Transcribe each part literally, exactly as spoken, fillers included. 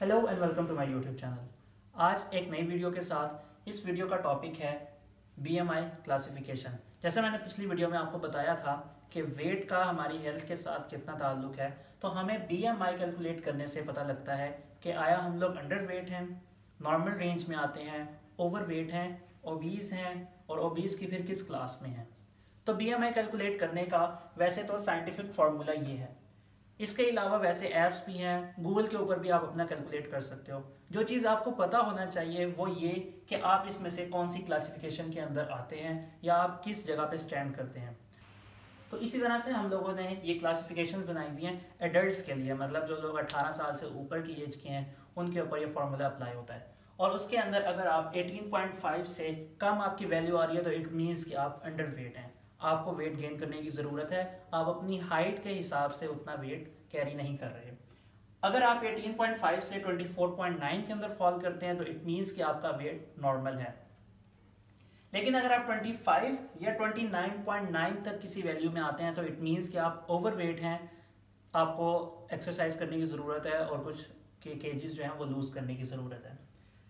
Hello and welcome to my YouTube channel. आज एक नई वीडियो के साथ। इस वीडियो का टॉपिक है बीएमआई क्लासिफिकेशन। जैसे मैंने पिछली वीडियो में आपको बताया था कि वेट का हमारी हेल्थ के साथ कितना ताल्लुक है, तो हमें बीएमआई कैलकुलेट करने से पता लगता है कि आया हम लोग अंडर वेट हैं, नॉर्मल रेंज में आते हैं, ओवर वेट हैं, ओबीज हैं और ओबीज की फिर किस क्लास में हैं। तो बीएमआई कैलकुलेट करने का वैसे तो साइंटिफिक फार्मूला ये है। इसके अलावा वैसे ऐप्स भी हैं, गूगल के ऊपर भी आप अपना कैलकुलेट कर सकते हो। जो चीज़ आपको पता होना चाहिए वो ये कि आप इसमें से कौन सी क्लासिफिकेशन के अंदर आते हैं या आप किस जगह पे स्टैंड करते हैं। तो इसी तरह से हम लोगों ने ये क्लासिफिकेशन बनाई हुई हैं एडल्ट्स के लिए, मतलब जो लोग अठारह साल से ऊपर की एज के हैं उनके ऊपर ये फार्मूला अप्लाई होता है। और उसके अंदर अगर आप अठारह पॉइंट पाँच से कम आपकी वैल्यू आ रही है तो इट मीन्स कि आप अंडर वेट हैं, आपको वेट गेन करने की ज़रूरत है। आप अपनी हाइट के हिसाब से उतना वेट कैरी नहीं कर रहे। अगर आप अठारह पॉइंट पाँच से चौबीस पॉइंट नौ के अंदर फॉल करते हैं तो इट मीन्स कि आपका वेट नॉर्मल है। लेकिन अगर आप पच्चीस या उनतीस पॉइंट नौ तक किसी वैल्यू में आते हैं तो इट मीन्स कि आप ओवर वेट हैं, आपको एक्सरसाइज करने की ज़रूरत है और कुछ के केजीज जो हैं वो लूज़ करने की ज़रूरत है।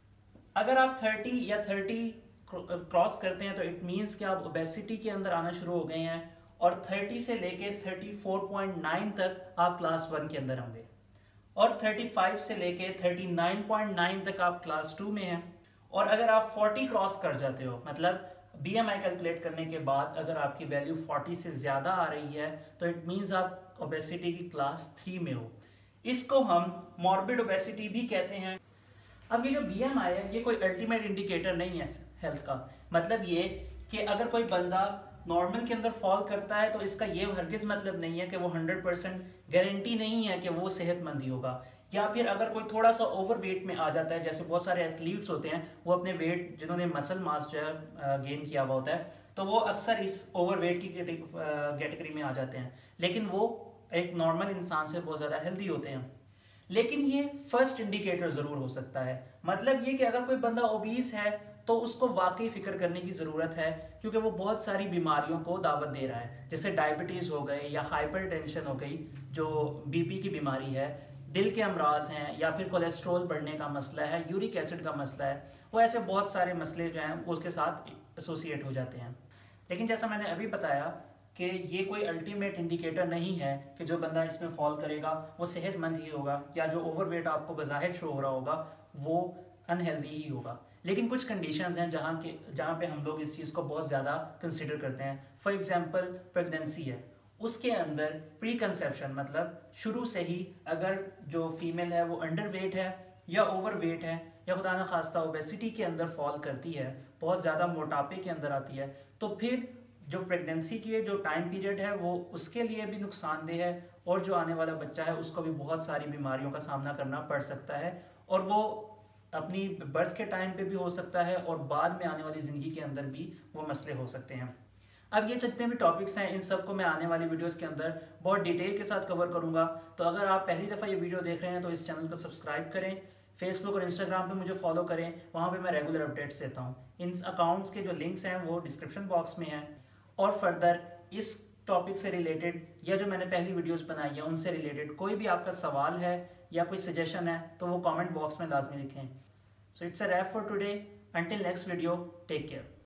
अगर आप तीस या तीस क्रॉस करते हैं तो इट मीन्स कि आप ओबेसिटी के अंदर आना शुरू हो गए हैं और तीस से लेके चौंतीस पॉइंट नौ तक आप क्लास वन के अंदर होंगे और पैंतीस से लेके उनतालीस पॉइंट नौ तक आप क्लास टू में हैं। और अगर आप चालीस क्रॉस कर जाते हो, मतलब बीएमआई कैलकुलेट करने के बाद अगर आपकी वैल्यू चालीस से ज़्यादा आ रही है तो इट मीन्स आप ओबेसिटी की क्लास थ्री में हो। इसको हम मॉर्बिड ओबेसिटी भी कहते हैं। अब ये जो बीएमआई है ये कोई अल्टीमेट इंडिकेटर नहीं है हेल्थ का। मतलब ये कि अगर कोई बंदा नॉर्मल के अंदर फॉल करता है तो इसका ये हरगिज मतलब नहीं है कि वो हंड्रेड परसेंट गारंटी नहीं है कि वो सेहतमंद ही होगा। या फिर अगर कोई थोड़ा सा ओवर वेट में आ जाता है, जैसे बहुत सारे एथलीट्स होते हैं वो अपने वेट जिन्होंने मसल मास जो है गेन किया हुआ होता है तो वो अक्सर इस ओवर वेट की कैटेगरी में आ जाते हैं, लेकिन वो एक नॉर्मल इंसान से बहुत ज़्यादा हेल्दी होते हैं। लेकिन ये फर्स्ट इंडिकेटर ज़रूर हो सकता है। मतलब ये कि अगर कोई बंदा ओबीस है तो उसको वाकई फिक्र करने की ज़रूरत है, क्योंकि वो बहुत सारी बीमारियों को दावत दे रहा है, जैसे डायबिटीज़ हो गए या हाइपरटेंशन हो गई जो बीपी की बीमारी है, दिल के अमराज हैं, या फिर कोलेस्ट्रॉल बढ़ने का मसला है, यूरिक एसिड का मसला है। वो ऐसे बहुत सारे मसले जो हैं वो उसके साथ एसोसिएट हो जाते हैं। लेकिन जैसा मैंने अभी बताया कि ये कोई अल्टीमेट इंडिकेटर नहीं है कि जो बंदा इसमें फॉल करेगा वो सेहतमंद ही होगा, या जो ओवरवेट आपको बज़ाहिर शो हो रहा होगा वो अनहेल्दी ही होगा। लेकिन कुछ कंडीशंस हैं जहाँ के जहाँ पे हम लोग इस चीज़ को बहुत ज़्यादा कंसिडर करते हैं। फॉर एग्जांपल प्रेगनेंसी है, उसके अंदर प्री कंसेप्शन, मतलब शुरू से ही अगर जो फीमेल है वो अंडर वेट है या ओवर वेट है या खुदा न खास्ता ओबेसिटी के अंदर फॉल करती है, बहुत ज़्यादा मोटापे के अंदर आती है, तो फिर जो प्रेगनेंसी की जो टाइम पीरियड है वो उसके लिए भी नुकसानदेह है और जो आने वाला बच्चा है उसको भी बहुत सारी बीमारियों का सामना करना पड़ सकता है, और वो अपनी बर्थ के टाइम पे भी हो सकता है और बाद में आने वाली ज़िंदगी के अंदर भी वो मसले हो सकते हैं। अब ये जितने भी टॉपिक्स हैं इन सब को मैं आने वाली वीडियोस के अंदर बहुत डिटेल के साथ कवर करूँगा। तो अगर आप पहली दफ़ा ये वीडियो देख रहे हैं तो इस चैनल को सब्सक्राइब करें, फेसबुक और इंस्टाग्राम पे मुझे फॉलो करें, वहाँ पे मैं रेगुलर अपडेट्स देता हूँ। इन अकाउंट्स के जो लिंक्स हैं वो डिस्क्रिप्शन बॉक्स में हैं। और फर्दर इस टॉपिक से रिलेटेड या जो मैंने पहली वीडियोस बनाई है उनसे रिलेटेड कोई भी आपका सवाल है या कोई सजेशन है तो वो कमेंट बॉक्स में लाजमी लिखें। So it's a wrap for today, until next video, take care.